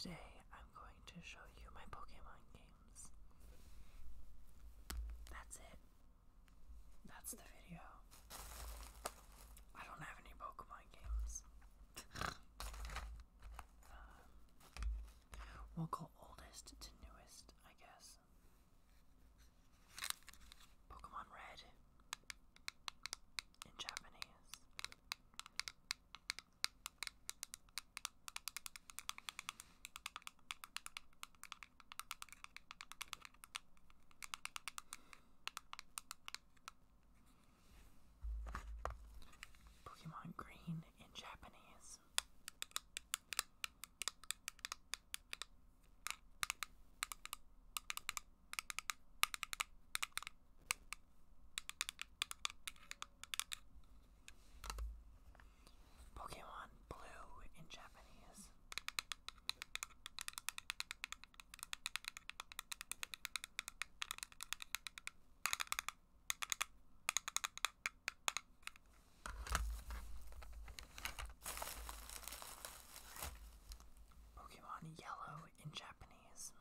Today I'm going to show you my Pokemon games. That's it. That's the video. I don't have any Pokemon games. We'll go oldest to newest, I guess. Pokemon Red in Japanese. Pokemon Green in Japanese. Pokemon Blue in Japanese. Pokemon Yellow in Japanese.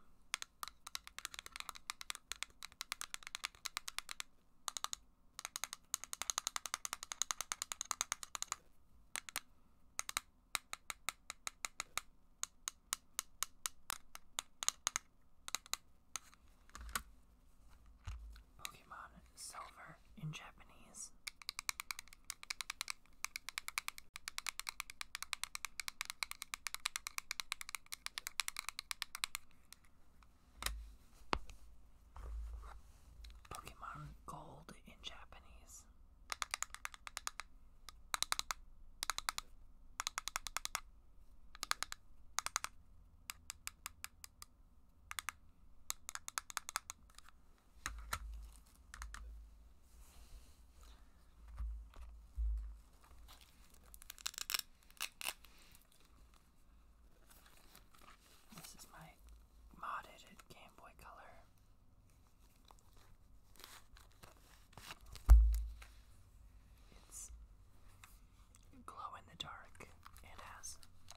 Pokemon Silver in Japanese. Pokemon Gold in Japanese. This is my modded Game Boy Color. It's glow in the dark. It has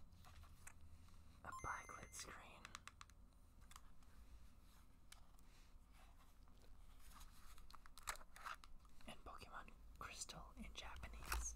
a backlit screen. And Pokemon Crystal in Japanese.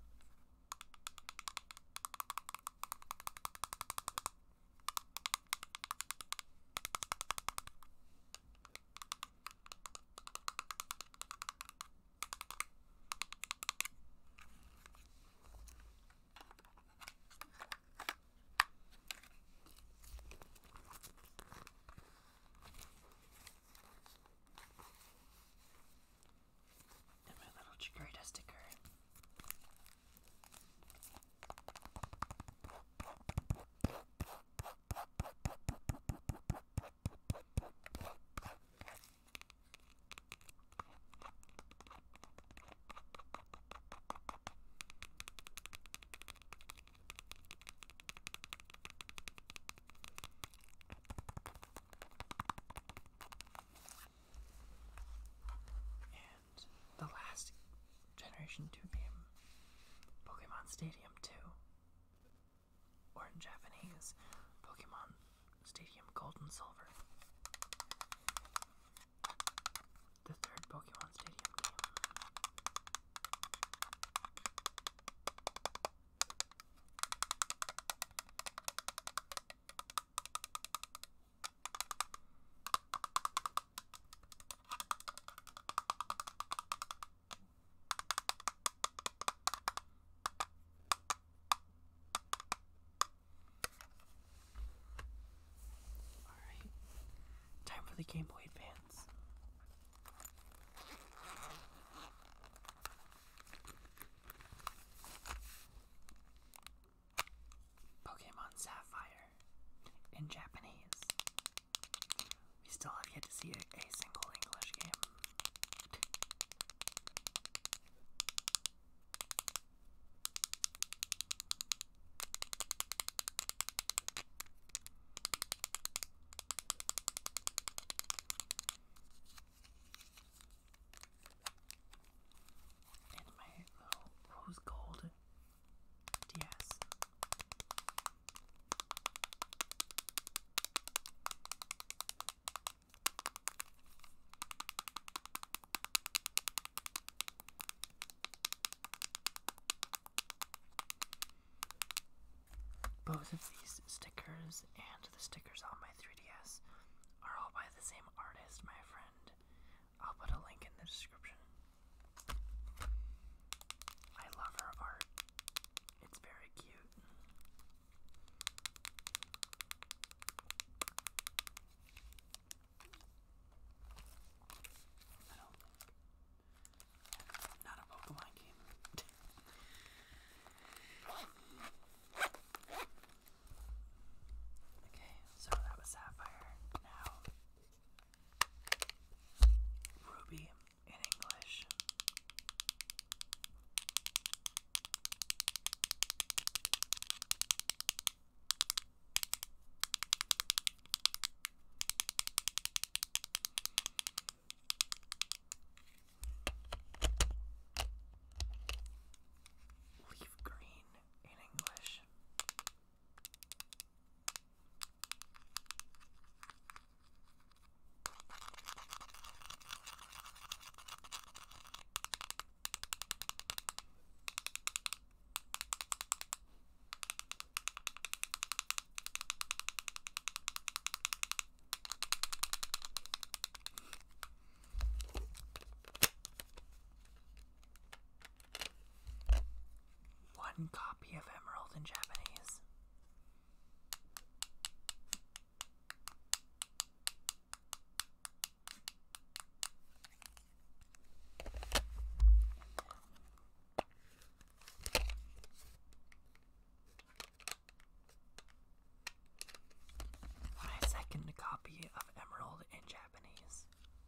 And my little Chikorita sticker. And the last Generation 2 game, Pokemon Stadium 2, or in Japanese, Pokemon Stadium Gold and Silver. The third Pokemon Stadium game. Alright, time for the Game Boy Advance. Pokemon Sapphire in Japanese. We still have yet to see a single English game. both of these stickers and the stickers on my 3DS are all by the same artist, my friend. I'll put a link in the description. I love her art. It's very cute. I don't not a Pokemon game. Okay, so that was Sapphire. Now, Ruby in English. Leaf green in English. One copy of Emerald in Japanese. My second copy of Emerald in Japanese.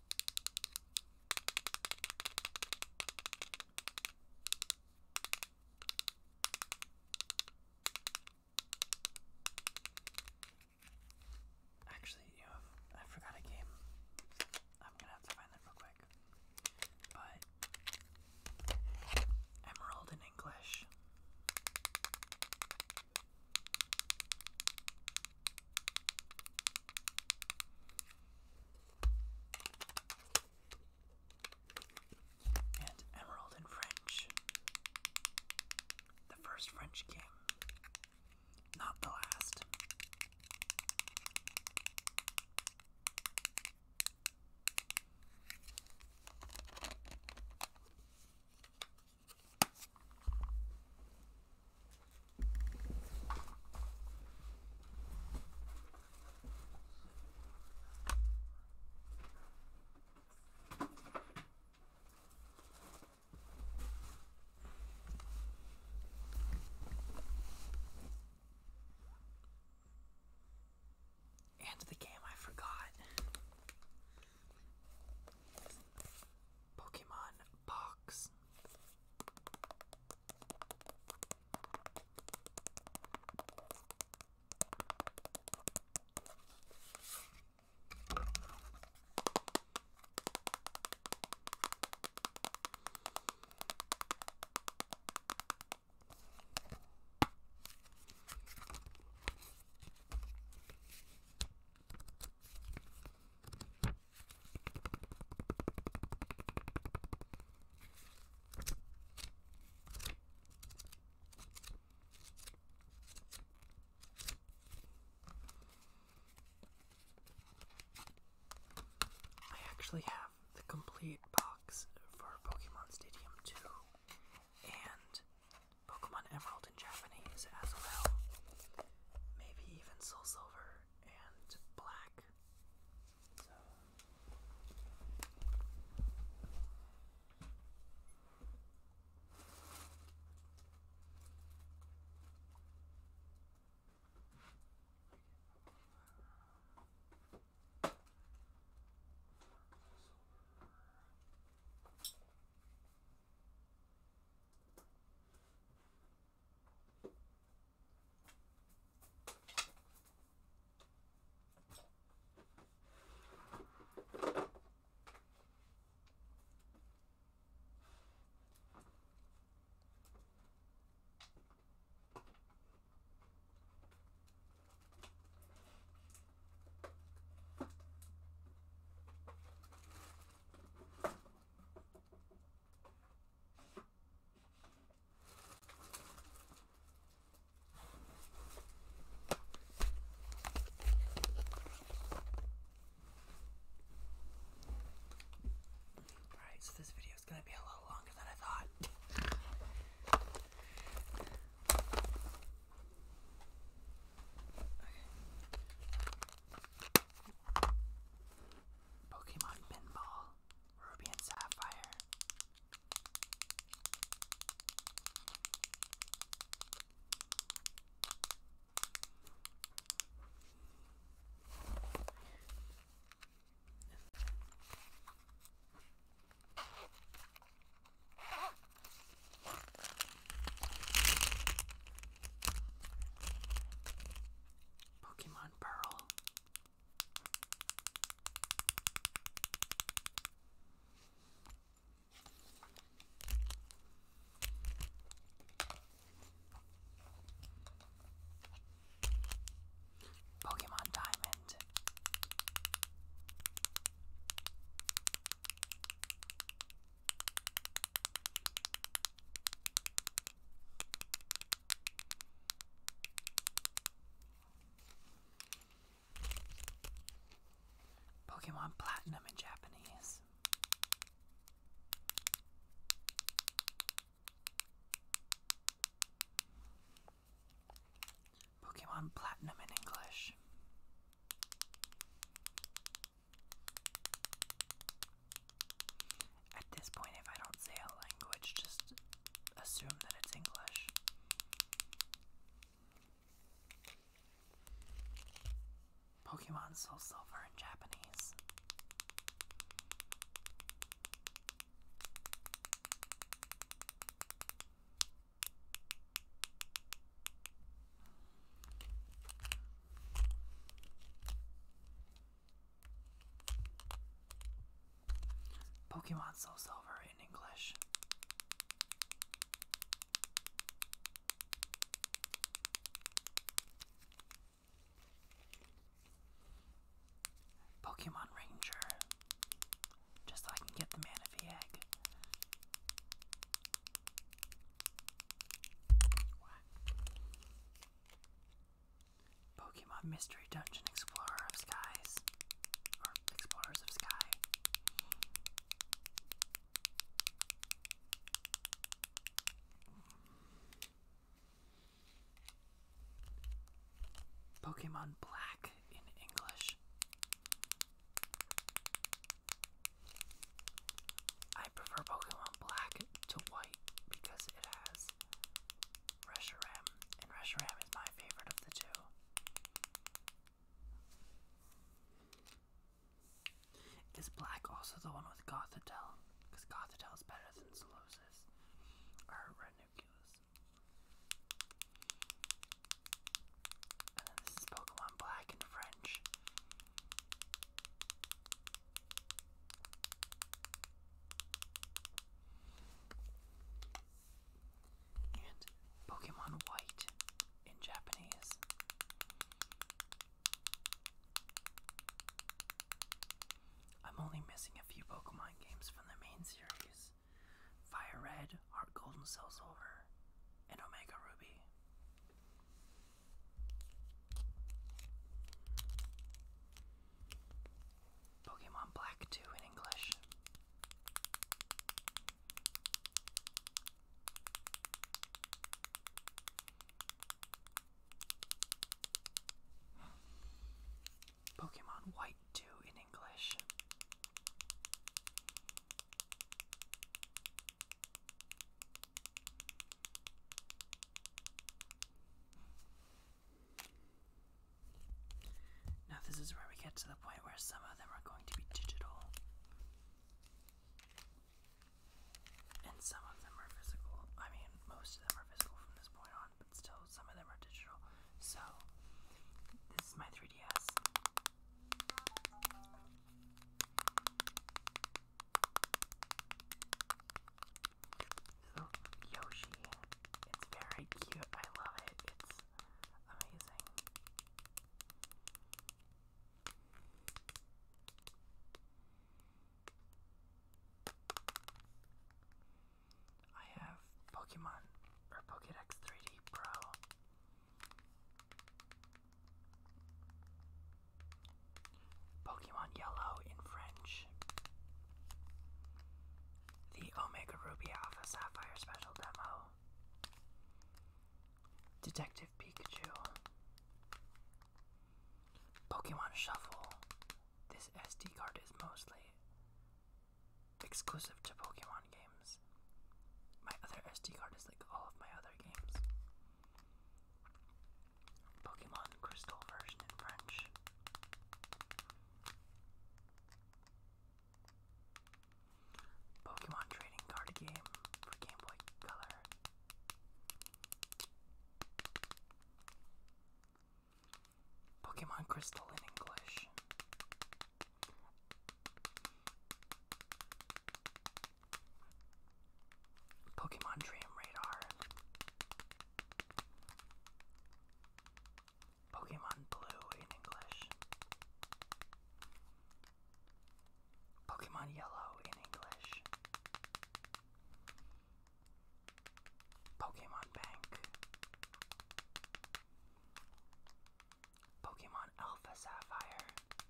Actually, I forgot a game. I'm gonna have to find that real quick. But Emerald in English. And Emerald in French. The first French game. Not the last. And the game I forgot. Pokemon Box. I actually have the complete box for Pokemon Stadium 2 and Pokemon Emerald in Japanese as well. Maybe even Soul Silver and Black. So Pokemon Platinum in English. At this point, if I don't say a language, just assume that it's English. Pokemon Soul Silver in Japanese. Pokemon Soul Silver in English. Pokemon Ranger, just so I can get the Manaphy egg. Pokemon Mystery Dungeon Explorer of Skies, or Explorers of Sky. Pokemon Black in English. I prefer Pokemon Black to White because it has Reshiram, and Reshiram is my favorite of the two. Is Black also the one with Gothitelle? Because Gothitelle is better than Solosis. Or Ranunculus. And then this is Pokemon Black in French. And Pokemon White in Japanese. I'm only missing a few Pokemon games from the main series. Fire Red, Heart Gold and Soul Silver, and Omega Ruby. Pokemon Black 2 in English. Pokemon White 2 in English. Now this is where we get to the point where some of them are going to be digital. And some of them are physical. I mean, most of them are physical from this point on, but still some of them are digital. So, this is my 3DS. So, Yoshi, it's very cute. I love it. It's amazing. I have Pokemon or Pokédex 3D Pro. Pokemon Yellow in French. The Omega Ruby Alpha Sapphire Special Demo. Detective Pikachu. Pokemon Shuffle. This SD card is mostly exclusive to Pokemon games. My other SD card is like all of my other games. Pokemon Crystal version in French. Pokemon trading card game for Game Boy Color. Pokemon Crystal in English. Pokemon Dream Radar. Pokemon Blue in English. Pokemon Yellow in English. Pokemon Bank. Pokemon Alpha Sapphire.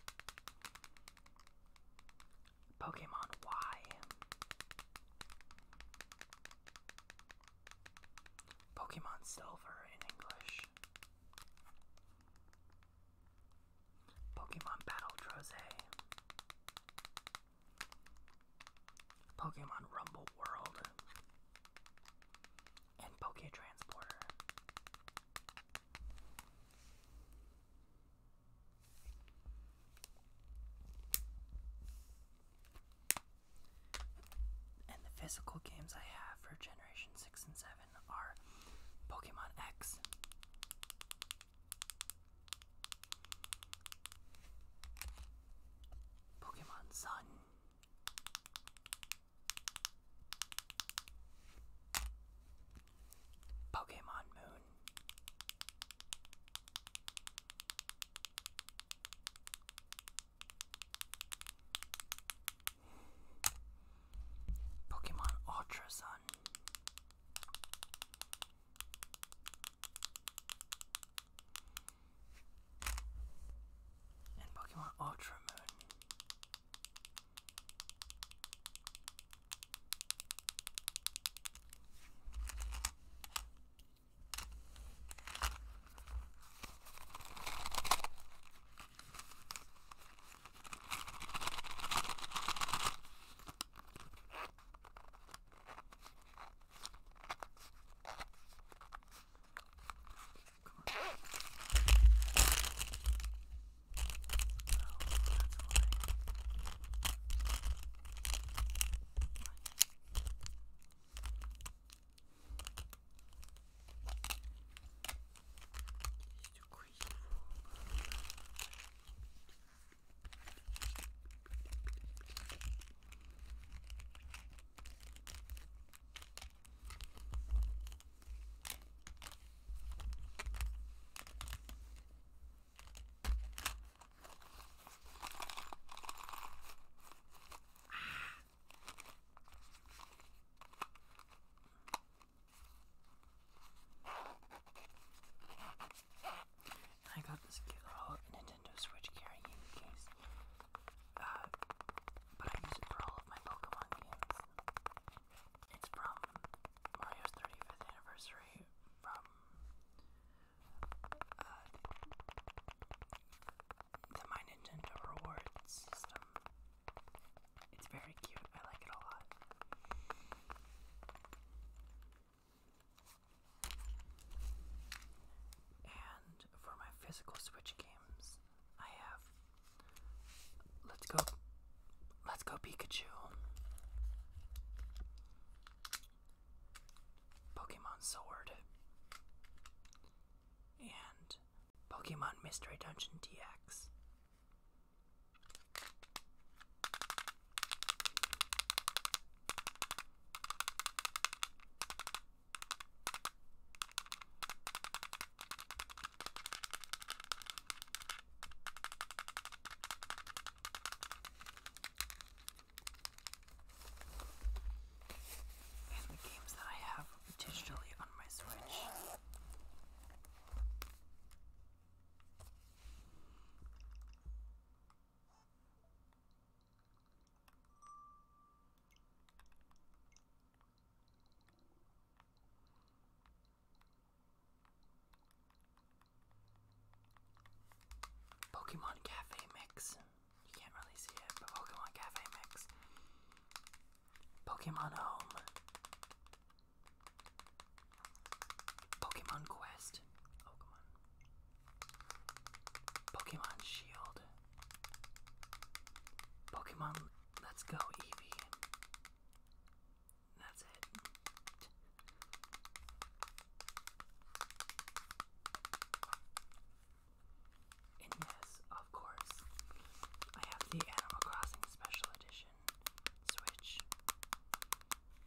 Pokemon Y. Pokemon Silver in English. Pokemon Rumble World, and Poketransporter. And the physical games I have for Generation 6 and 7 are Pokemon X, Pokemon Sun, Pokemon Moon, Pokemon Ultra Sun, and Pokemon Ultra Moon. I got this cute little Nintendo Switch carrying case, but I use it for all of my Pokemon games. It's from Mario's 35th anniversary from the My Nintendo Rewards system. It's very cute. I like it a lot. And for my physical Switch games, I have Let's Go Pikachu, Pokemon Sword, and Pokemon Mystery Dungeon DX. And the games that I have digitally on my Switch. Pokemon Cafe Mix. You can't really see it, but Pokemon Cafe Mix. Pokemon Home. Pokemon Quest. Oh, come on. Pokemon Shield. Pokemon Let's Go Eevee. That's it. And yes, of course, I have the Animal Crossing Special Edition Switch.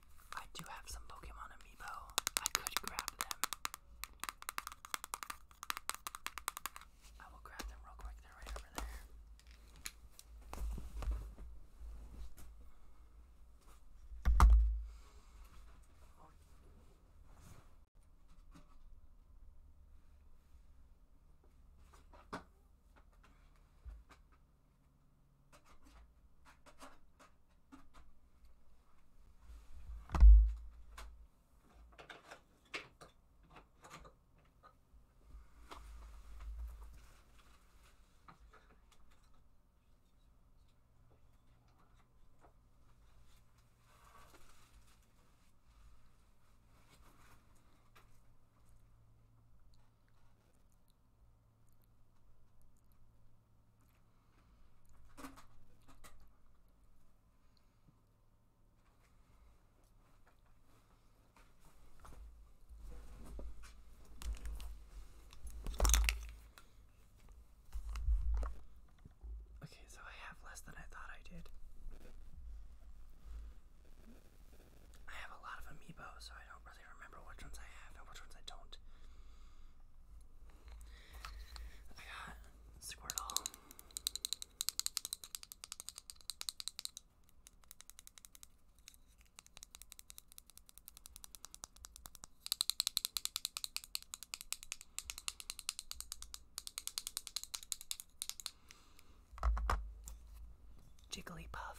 Jigglypuff.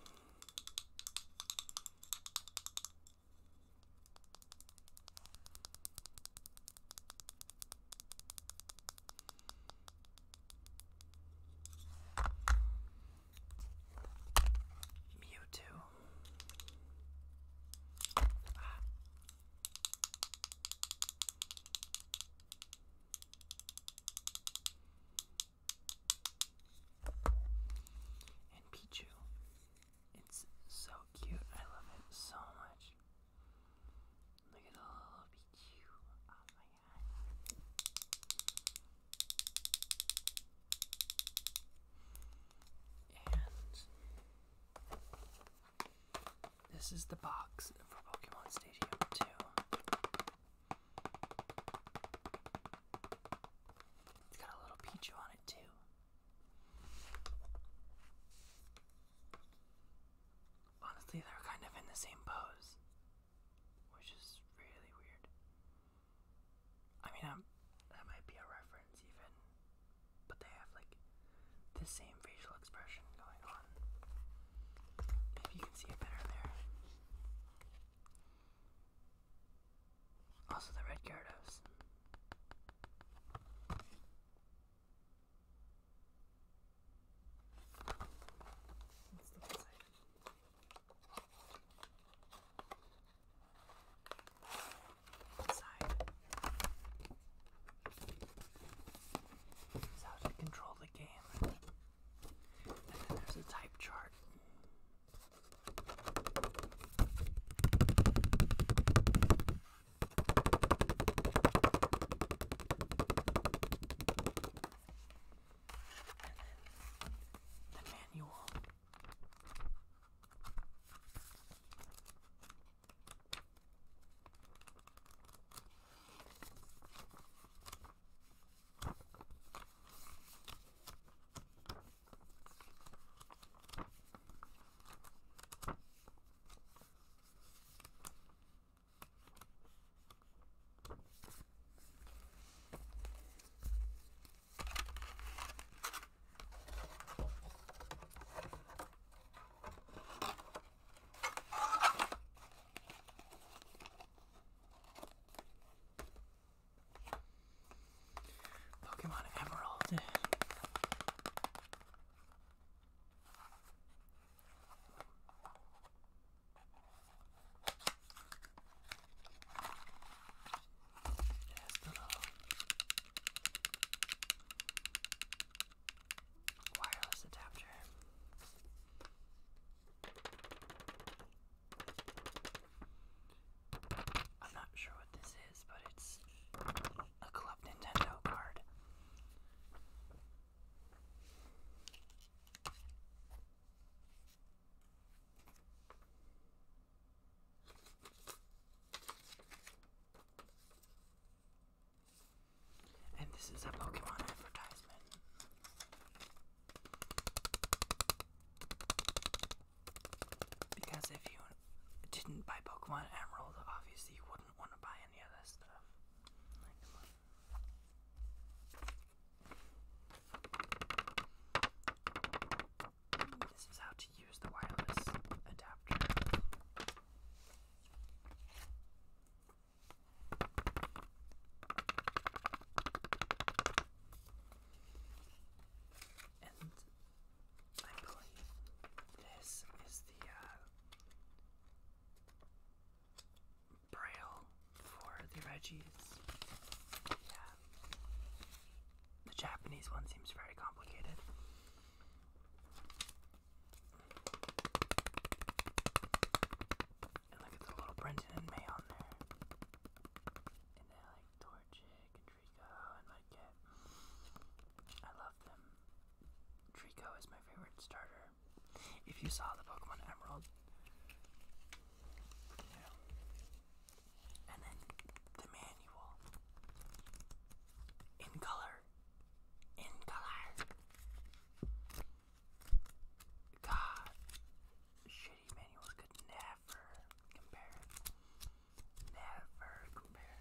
Mewtwo. And Pichu. It's so cute. I love it so much. Look at the little Pichu. Oh my god. And this is the box for Pokemon Stadium 2. It's got a little Pichu on it too. Honestly, they're kind of in the same pose, which is really weird. I mean, that might be a reference even, but they have like the same facial expression going on. Maybe you can see it better there. Also, the red Gyarados. Let's look inside. Inside is how to control the game. And then there's a type chart. And then the manual. Pokemon Emerald. It has the little wireless adapter. I'm not sure what this is, but it's a Club Nintendo card. And this is a Pokemon advertisement. Because if you didn't buy Pokemon Emerald, obviously you wouldn't want to buy any of this stuff. Like, come on. This is how to use the wireless adapter. And I believe this is the Braille for the Reggies. Yeah. The Japanese one seems very complicated. And look at the little Brenton and May on there. And they're like Torchic and Trico and Mudkip. I love them. Trico is my favorite starter. If you saw the Pokemon Emerald, yeah. And then the manual in color. God, shitty manuals could never compare. Never compare.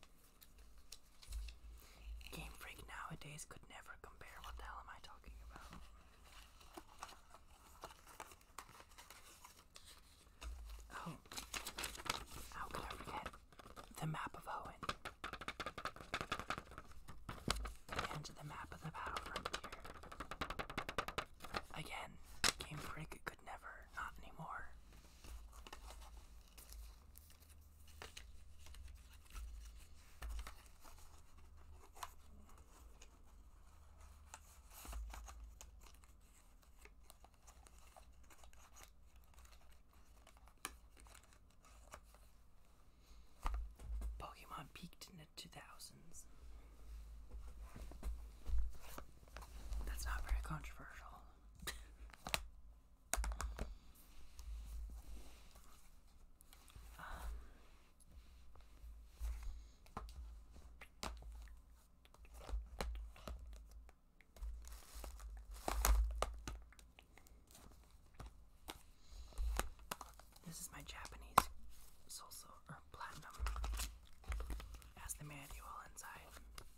Game Freak nowadays could never compare. What the hell am I talking about? Pokemon peaked in the 2000s. That's not very controversial. This is my Japanese Soul Silver or Platinum. Has the manual inside.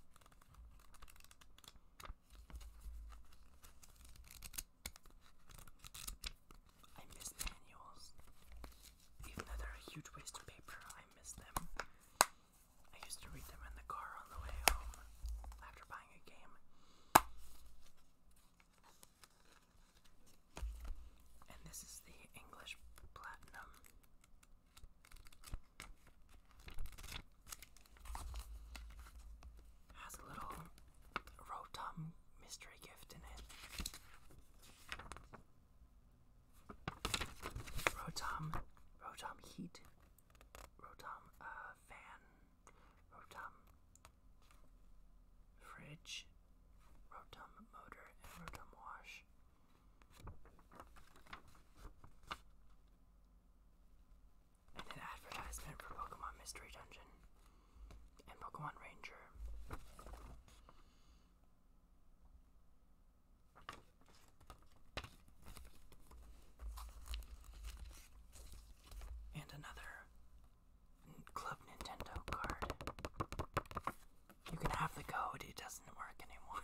I miss manuals. Even though they're a huge waste of paper, I miss them. I used to read them in the car on the way home after buying a game. And this is the English Platinum. Has a little Rotom mystery gift in it. Rotom Heat, Rotom Fan, Rotom Fridge, Rotom Motor, and Rotom Wash. And an advertisement for Pokemon Mystery Dungeon and Pokemon Ranger. And another Club Nintendo card. You can have the code, it doesn't work anymore.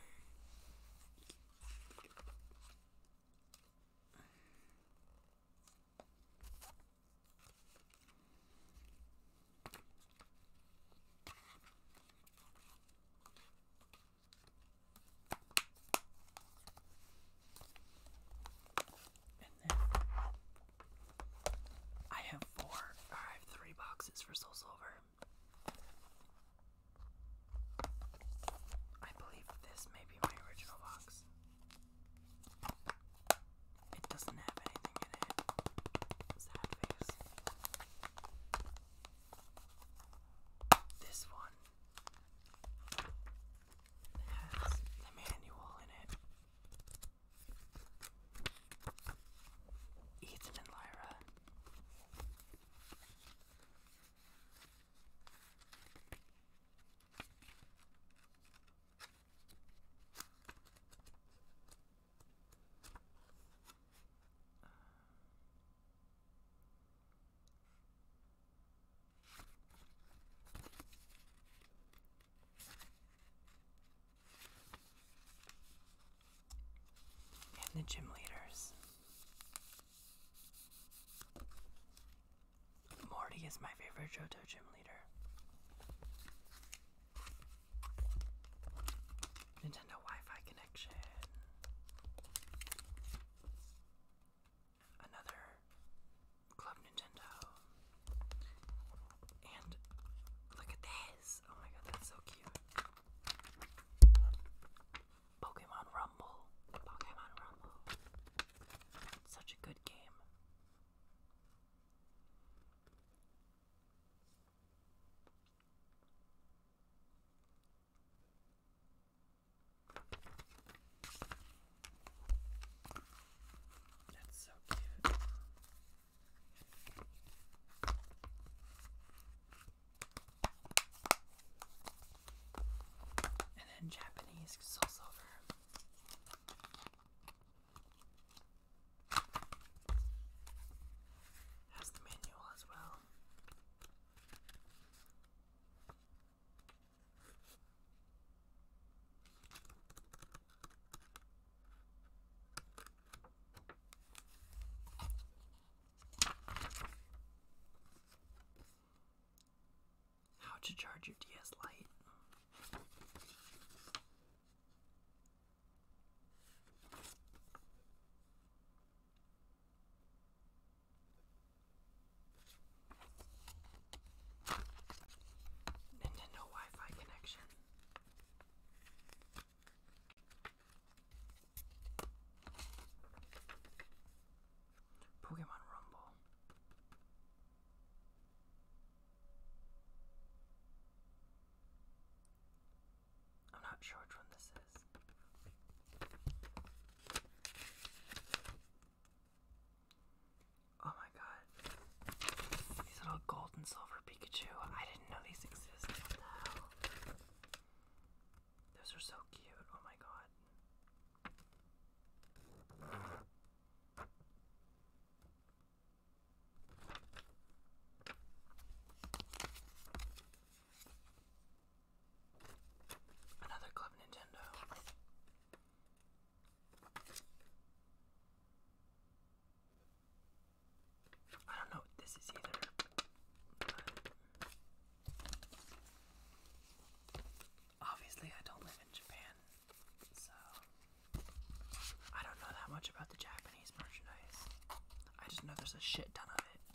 And then I have three boxes for Soul Silver. I believe this may be my original box. It doesn't have anything in it. Sad face. This one has the manual in it. Ethan and Lyra. And the gym leaders. Morty is my favorite Johto gym leader. Nintendo Wi-Fi connection. Another Club Nintendo. And look at this. Oh my god, that's so cute. Pokemon Rumble. Pokemon Rumble. Such a good game. That's so cute. And then Japanese Soul Silver. Has the manual as well. How to charge your DS Lite. Nintendo Wi-Fi connection. Pokemon Rumble. and Silver Pikachu. I didn't know these existed. What the hell? Those are so cute. Oh my god. Another Club Nintendo. I don't know what this is either, but obviously I don't live in Japan, so I don't know that much about the Japanese merchandise. I just know there's a shit ton of it.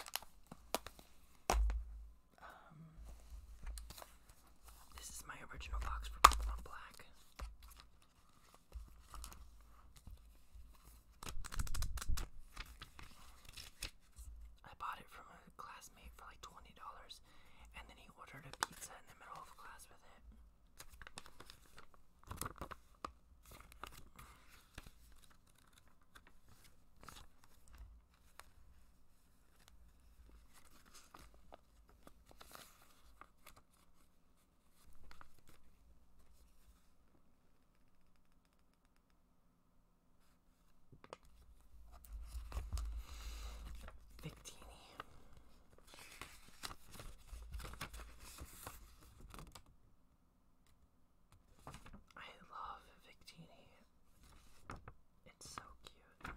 This is my original box for Pokemon Black. I bought it from a classmate for like $20, and then he ordered a pizza in the middle of class with it. Victini. I love Victini. It's so cute.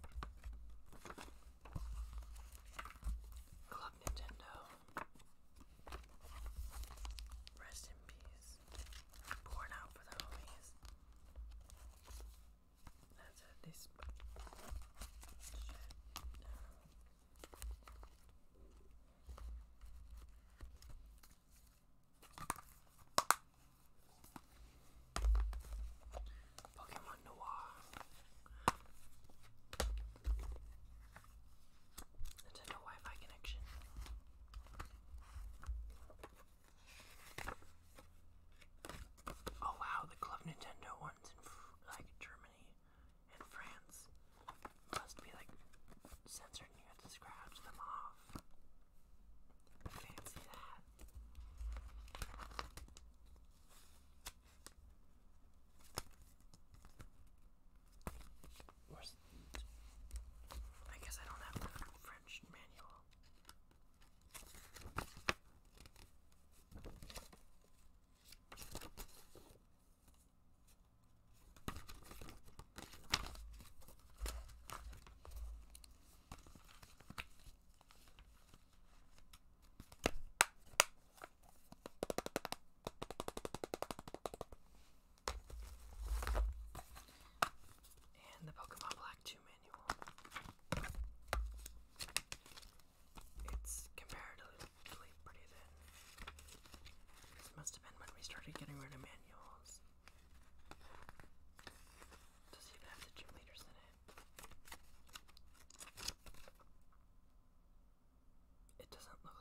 Club Nintendo. Rest in peace. Pouring out for the homies. That's it. These Pokemon Noir. Nintendo Wi-Fi connection. Oh wow, the Club Nintendo ones in like Germany and France must be like censored and you have to scratch them off. Fancy that. I guess I don't have the French manual. And the Pokemon Black 2 manual. It's comparatively pretty thin. This must have been when we started getting rid of manuals. Does it even have the gym leaders in it? It doesn't look